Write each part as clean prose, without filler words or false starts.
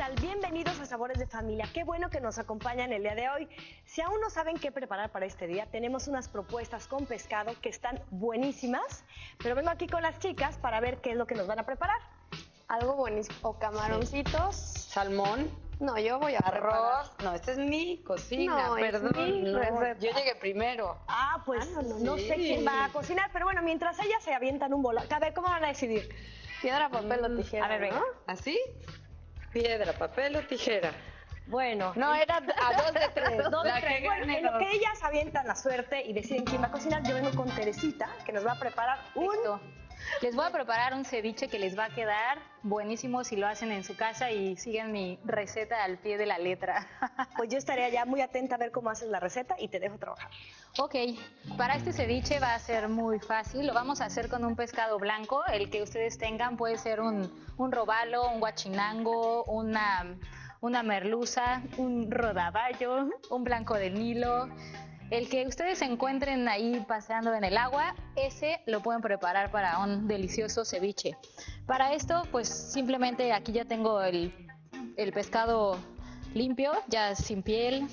tal? Bienvenidos a Sabores de Familia. Qué bueno que nos acompañan el día de hoy. Si aún no saben qué preparar para este día, tenemos unas propuestas con pescado que están buenísimas, pero vengo aquí con las chicas para ver qué es lo que nos van a preparar. Algo buenísimo. O camaroncitos. Salmón. No, yo voy a arroz. No, esta es mi cocina, No, perdón. es mi receta. Yo llegué primero. Pues no sí. sé quién va a cocinar, pero bueno, mientras ellas se avientan un bolo. A ver, ¿cómo van a decidir? Piedra, papel o tijera. A ver, venga. ¿no? ¿Así? Piedra, papel o tijera. Bueno. No, era a 2 de 3. Dos de tres. Bueno, en lo que ellas avientan la suerte y deciden quién va a cocinar, yo vengo con Teresita, que nos va a preparar Perfecto. Les voy a preparar un ceviche que les va a quedar buenísimo si lo hacen en su casa y siguen mi receta al pie de la letra. Pues yo estaría ya muy atenta a ver cómo haces la receta y te dejo trabajar. Ok, para este ceviche va a ser muy fácil. Lo vamos a hacer con un pescado blanco, el que ustedes tengan. Puede ser un robalo, un guachinango, una merluza, un rodaballo, un blanco de Nilo. El que ustedes encuentren ahí paseando en el agua, ese lo pueden preparar para un delicioso ceviche. Para esto, pues simplemente aquí ya tengo el pescado limpio, ya sin piel,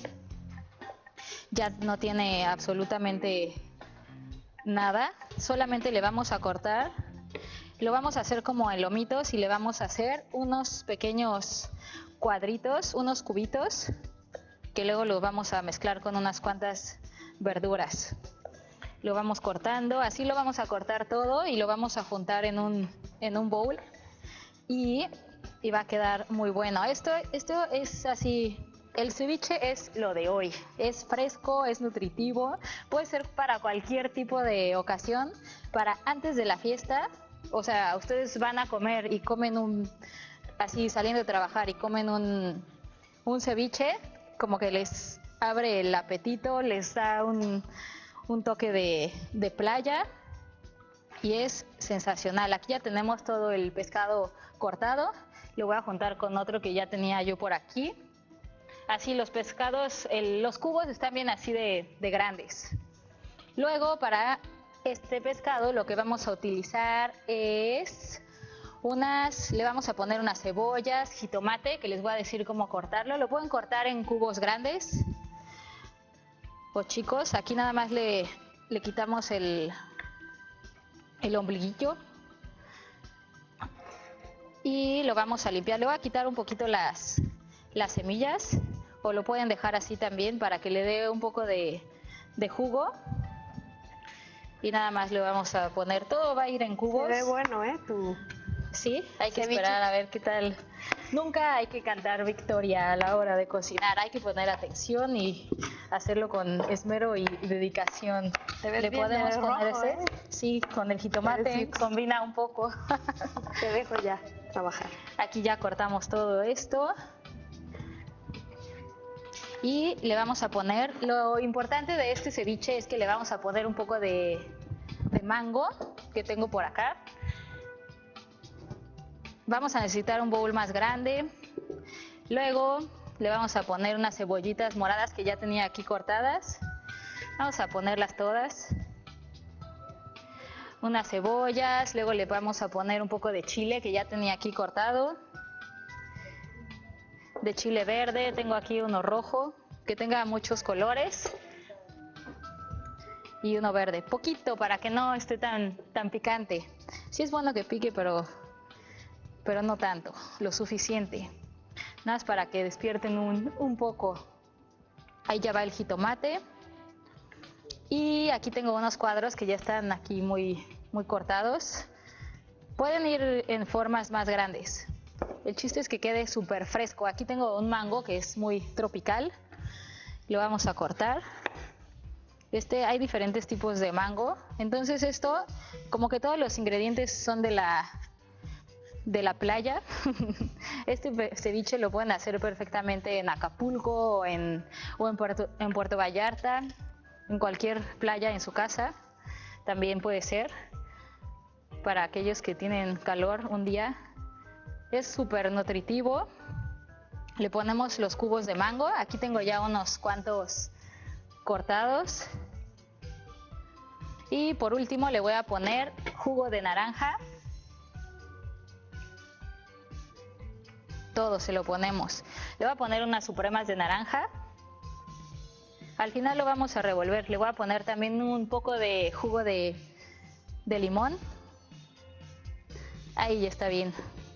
ya no tiene absolutamente nada. Solamente le vamos a cortar, lo vamos a hacer como en lomitos y le vamos a hacer unos pequeños cuadritos, unos cubitos, que luego los vamos a mezclar con unas cuantas verduras. Lo vamos cortando, así lo vamos a cortar todo y lo vamos a juntar en un bowl y va a quedar muy bueno. Esto es así, el ceviche es lo de hoy, es fresco, es nutritivo, puede ser para cualquier tipo de ocasión, para antes de la fiesta, o sea, ustedes van a comer y comen así saliendo de trabajar y comen un ceviche, como que les abre el apetito, les da un toque de playa y es sensacional. Aquí ya tenemos todo el pescado cortado, lo voy a juntar con otro que ya tenía yo por aquí. Así los pescados, los cubos están bien así de grandes. Luego para este pescado lo que vamos a utilizar es le vamos a poner unas cebollas, jitomate, que les voy a decir cómo cortarlo. Lo pueden cortar en cubos grandes o chicos. Aquí nada más le quitamos el ombliguillo y lo vamos a limpiar. Le voy a quitar un poquito las semillas, o lo pueden dejar así también para que le dé un poco de jugo. Y nada más le vamos a poner, todo va a ir en cubos. Se ve bueno, tu Sí, hay que ceviche. esperar a ver qué tal. Nunca hay que cantar victoria a la hora de cocinar, hay que poner atención y hacerlo con esmero y dedicación. Te ves ¿Le bien podemos de poner rojo, ese? Sí, con el jitomate Sí. combina un poco. Te dejo ya trabajar. Aquí ya cortamos todo esto. Y le vamos a poner, lo importante de este ceviche es que le vamos a poner un poco de mango que tengo por acá. Vamos a necesitar un bowl más grande. Luego le vamos a poner unas cebollitas moradas que ya tenía aquí cortadas. Vamos a ponerlas todas. Unas cebollas, luego le vamos a poner un poco de chile que ya tenía aquí cortado. De chile verde, tengo aquí uno rojo, que tenga muchos colores. Y uno verde, poquito para que no esté tan picante. Sí es bueno que pique, pero no tanto, lo suficiente. Nada más para que despierten un poco. Ahí ya va el jitomate. Y aquí tengo unos cuadros que ya están aquí muy cortados. Pueden ir en formas más grandes. El chiste es que quede súper fresco. Aquí tengo un mango que es muy tropical. Lo vamos a cortar. Hay diferentes tipos de mango. Entonces esto, como que todos los ingredientes son de la playa. Este ceviche lo pueden hacer perfectamente en Acapulco o en Puerto Vallarta, en cualquier playa en su casa. También puede ser para aquellos que tienen calor un día. Es súper nutritivo. Le ponemos los cubos de mango. Aquí tengo ya unos cuantos cortados. Y por último le voy a poner jugo de naranja. todo se lo ponemos. Le voy a poner unas supremas de naranja. Al final lo vamos a revolver. Le voy a poner también un poco de jugo de limón. Ahí ya está bien.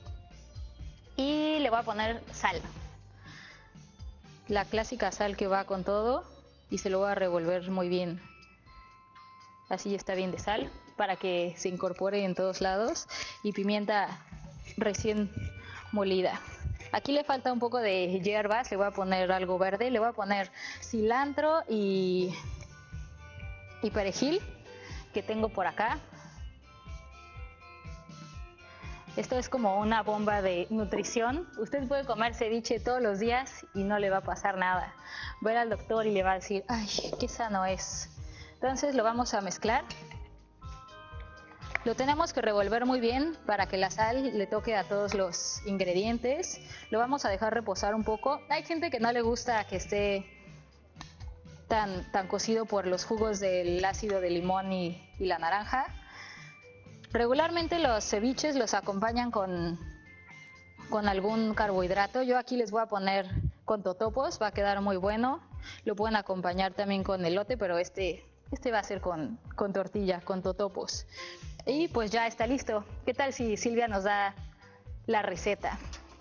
Y le voy a poner sal. La clásica sal que va con todo. Y se lo voy a revolver muy bien. Así ya está bien de sal, para que se incorpore en todos lados. Y pimienta recién molida. Aquí le falta un poco de hierbas, le voy a poner algo verde, le voy a poner cilantro y perejil que tengo por acá. Esto es como una bomba de nutrición. Usted puede comer ceviche todos los días y no le va a pasar nada. Va a ir al doctor y le va a decir, ay, qué sano es. Entonces lo vamos a mezclar. Lo tenemos que revolver muy bien para que la sal le toque a todos los ingredientes. Lo vamos a dejar reposar un poco. Hay gente que no le gusta que esté tan cocido por los jugos del ácido de limón y la naranja. Regularmente los ceviches los acompañan con algún carbohidrato. Yo aquí les voy a poner con totopos, va a quedar muy bueno. Lo pueden acompañar también con elote, pero este va a ser con tortilla, con totopos. Y pues ya está listo. ¿Qué tal si Silvia nos da la receta?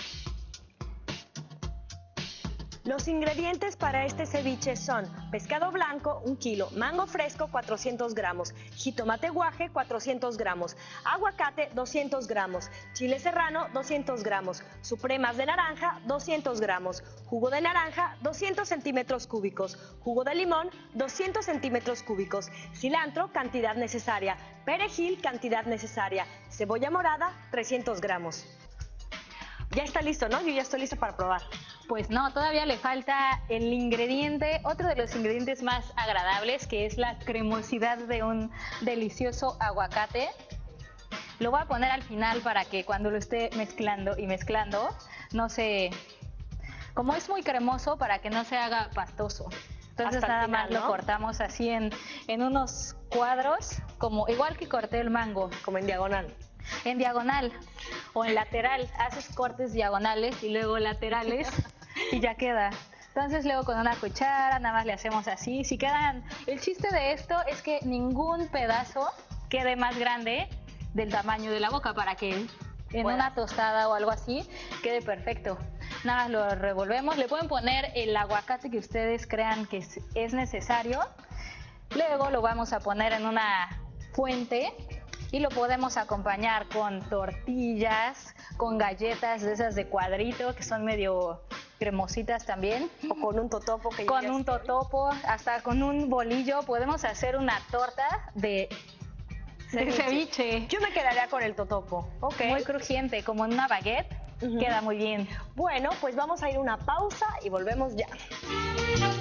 Los ingredientes para este ceviche son pescado blanco 1 kilo, mango fresco 400 gramos, jitomate guaje 400 gramos, aguacate 200 gramos, chile serrano 200 gramos, supremas de naranja 200 gramos, jugo de naranja 200 centímetros cúbicos, jugo de limón 200 centímetros cúbicos, cilantro cantidad necesaria, perejil cantidad necesaria, cebolla morada 300 gramos. Ya está listo, ¿no? Yo ya estoy lista para probar. Pues no, todavía le falta el ingrediente, otro de los ingredientes más agradables, que es la cremosidad de un delicioso aguacate. Lo voy a poner al final para que cuando lo esté mezclando y mezclando, no se... Como es muy cremoso, para que no se haga pastoso. Entonces Hasta el nada final, más lo ¿no? cortamos así en unos cuadros, como igual que corté el mango. Como en diagonal. En diagonal o en lateral, haces cortes diagonales y luego laterales y ya queda. Entonces luego con una cuchara nada más le hacemos así. Si quedan, el chiste de esto es que ningún pedazo quede más grande del tamaño de la boca, para que en una tostada o algo así quede perfecto. Nada más lo revolvemos. Le pueden poner el aguacate que ustedes crean que es necesario. Luego lo vamos a poner en una fuente. Y lo podemos acompañar con tortillas, con galletas de esas de cuadrito, que son medio cremositas también. O con un totopo que Con un totopo, hasta con un bolillo. Podemos hacer una torta de ceviche. Yo me quedaría con el totopo. Ok. Muy crujiente, como en una baguette. Queda muy bien. Bueno, pues vamos a ir a una pausa y volvemos ya.